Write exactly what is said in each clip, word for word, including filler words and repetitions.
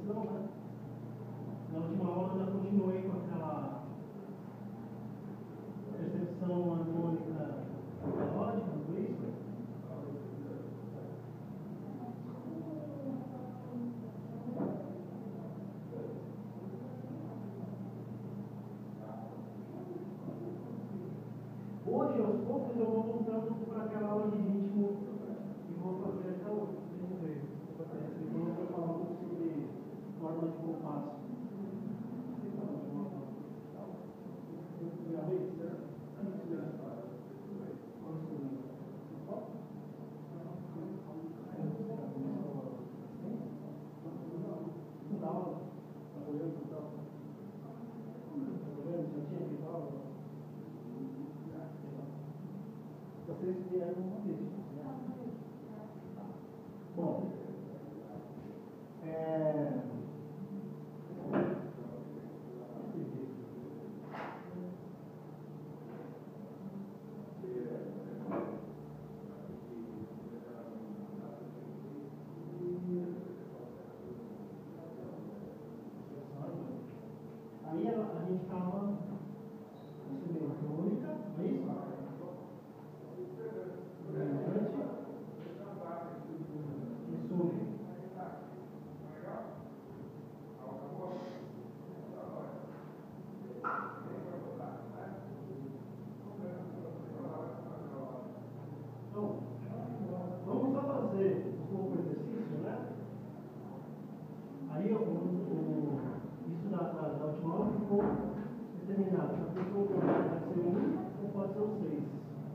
percepção, né? Na última aula eu já continuei com aquela percepção harmônica melódica, não foi isso? Hoje, aos poucos, eu vou voltando para aquela aula de ritmo e vou fazer até o desenvolver. Eu vou falar um pouco sobre forma de compasso. Vocês vieram uma vez, né? Bom, é... aí a, a gente estava nesse meio crônica, não é isso? Então, vamos só fazer um pouco de exercício, né? Aí o, o, isso da, da, da última aula ficou determinado. A pessoa pode ser um ou pode ser um seis.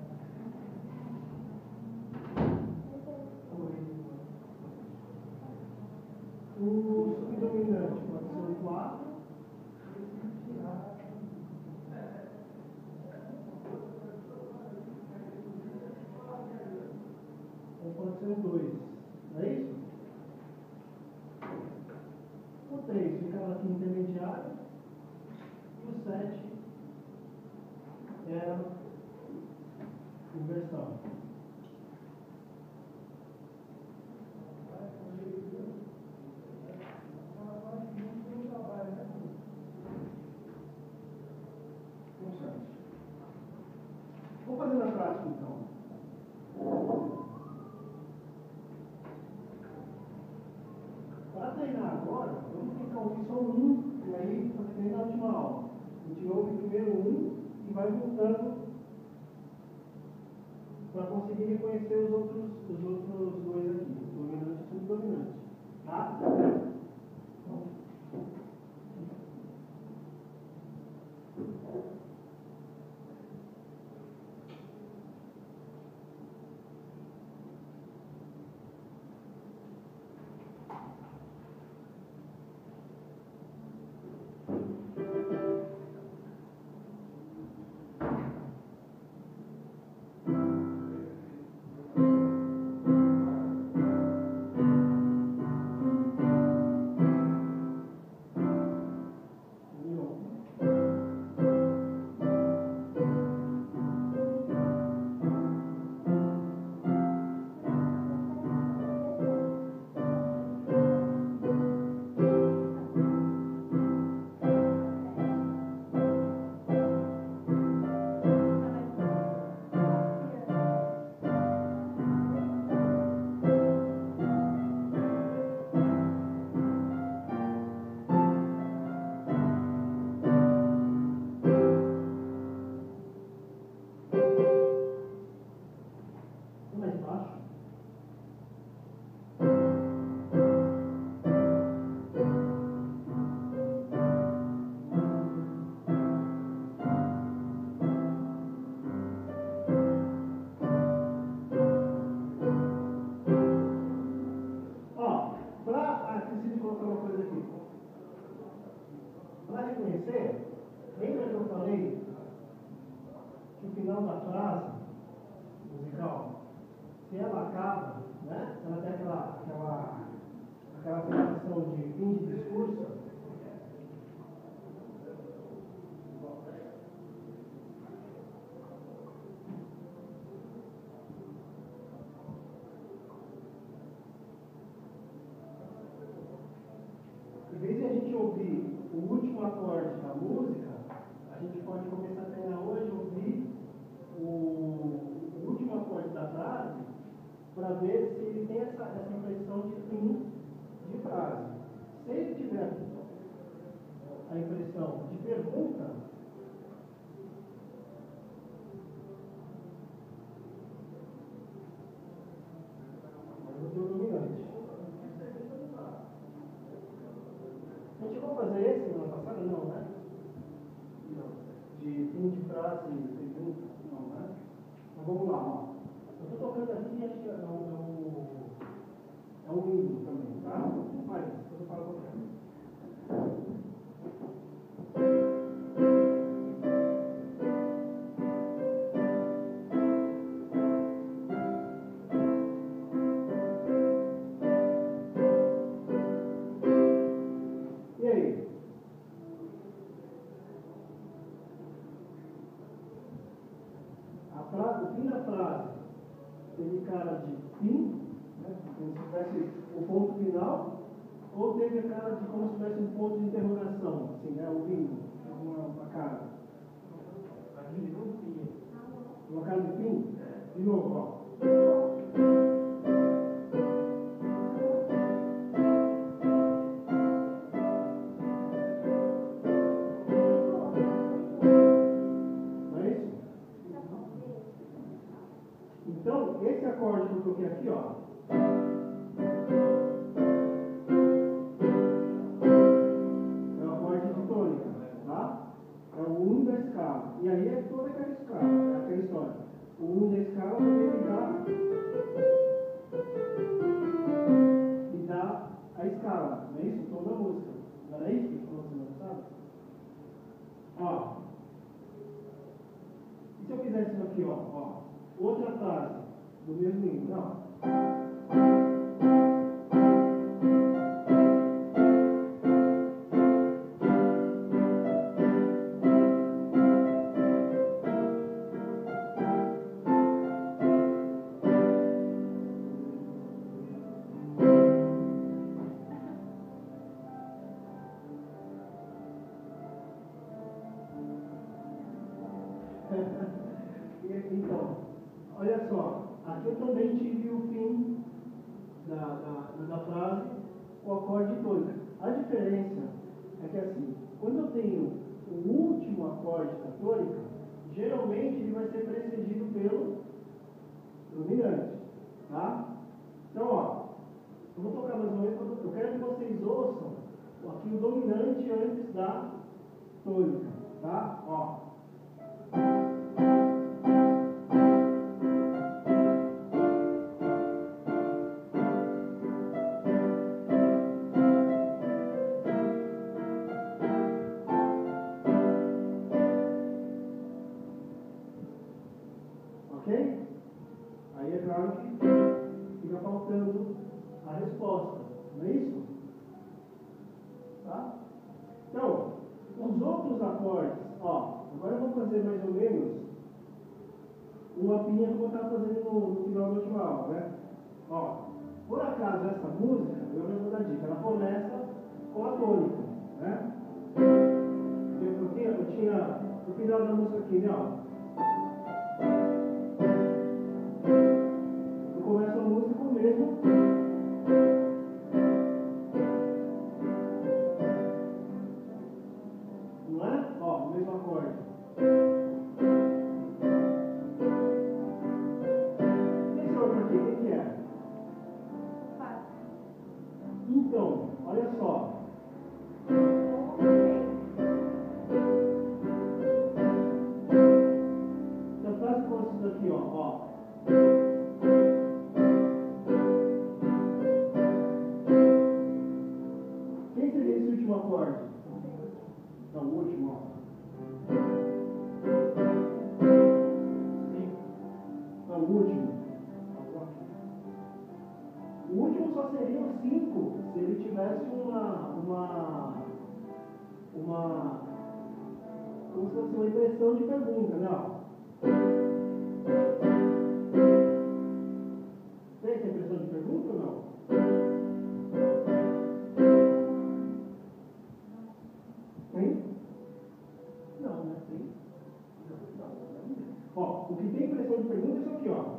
O subdominante pode ser um quatro. Ou pode ser um dois. Não é isso? O três fica lá aqui intermediário. E o sete era inversão. Vamos fazer na prática então. Para treinar agora, vamos tentar ouvir só um, e aí fazer que nem na última aula. A gente ouve primeiro um e vai voltando para conseguir reconhecer os outros, os outros dois aqui, o dominante e o subdominante. Tá? Lembra que eu falei que o final da frase musical, se ela acaba, né? Ela tem aquela, aquela, aquela sensação de fim de discurso. ouvir o último acorde da música, a gente pode começar a treinar hoje, ouvir o, o último acorde da frase, para ver se ele tem essa, essa impressão de fim de frase. Se ele tiver a impressão de pergunta, eu vou ter o dominante. A gente vai fazer esse semana passada? Não, né? Não. De fim de frase, pergunta? Não, né? Então vamos lá, ó. Eu estou tocando aqui, acho que é um, é um hino também, tá? Mas, depois eu falo com você. E aí? A frase, o fim da frase teve cara de fim, né, como se tivesse o ponto final, ou teve a cara de como se tivesse um ponto de interrogação, assim, né, o hino, uma, uma cara. Uma cara de fim? De novo, ó. Então, esse acorde que eu coloquei aqui, ó, é o acorde de tônica, tá? É o um da escala. E aí é toda aquela escala, aquela história. O um da escala também me dá, me dá a escala, não é isso? O tom da música. Não era isso que falou semana passada? Ó. E se eu fizesse isso aqui, ó, ó, outra frase do mesmo hino, não? Então, olha só, aqui eu também tive o fim da, da, da frase com o acorde de tônica. A diferença é que assim, quando eu tenho o último acorde da tônica, geralmente ele vai ser precedido pelo dominante, tá? Então, ó, eu vou tocar mais uma vez, eu quero que vocês ouçam aqui o dominante antes da tônica, tá? Ó. Ok? Aí é claro que fica faltando a resposta, não é isso? Tá? Então, os outros acordes, ó, agora eu vou fazer mais ou menos uma pinha como eu estava fazendo no, no final da última aula, né? Ó, por acaso essa música, eu já vou dar dica, ela começa com a tônica, né? Eu, eu, tinha, eu tinha no final da música aqui, né? Ó. Eu começo a música com o mesmo. Não é? Ó, o mesmo acorde. Esse outro aqui, o que é? Então, olha só. Essa frase consta isso daqui, ó. ó. Quem seria esse último acorde? Então, o último, ó. Então, o último. O último só seria o cinco se ele tivesse uma, uma, uma, como se fosse uma impressão de pergunta, né? Ó. Tem essa impressão de pergunta ou não? aqui, ó.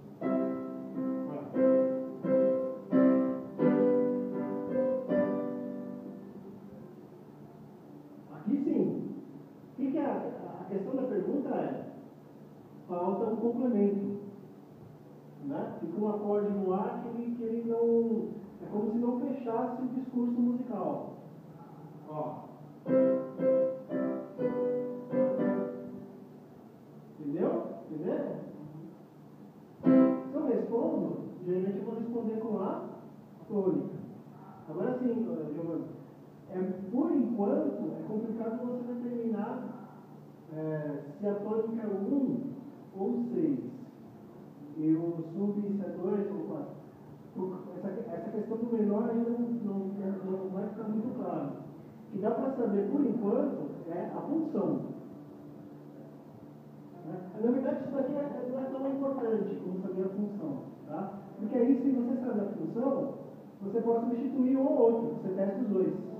Aqui sim. O que, que é? A questão da pergunta é: falta um complemento. Né? Fica um acorde no ar que ele, que ele não. É como se não fechasse o discurso musical. Ó. Entendeu? Entendeu? Se eu respondo, geralmente eu vou responder com a tônica. Agora sim, Giovanni, é, por enquanto é complicado você determinar é, se a tônica é um ou seis. E o sub se é dois ou quatro. Essa, essa questão do menor ainda não, não, não vai ficar muito claro. O que dá para saber por enquanto é a função. Na verdade, isso daqui é, não é tão importante como saber a função. Tá? Porque aí, se você sabe a função, você pode substituir um ou outro. Você testa os dois.